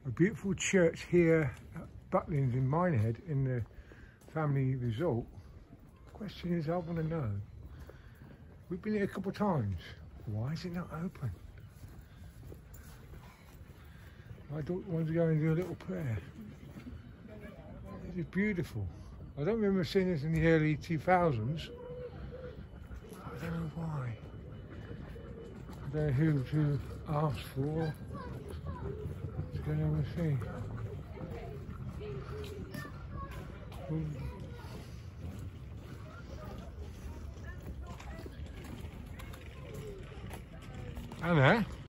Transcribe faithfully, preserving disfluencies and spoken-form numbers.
A beautiful church here at Butlins in Minehead in the family resort. The question is, I want to know, we've been here a couple of times, why is it not open? My daughter wants to go and do a little prayer. It's beautiful. I don't remember seeing this in the early two thousands. I don't know why. I don't know who to ask for. Let's go and see. Anna?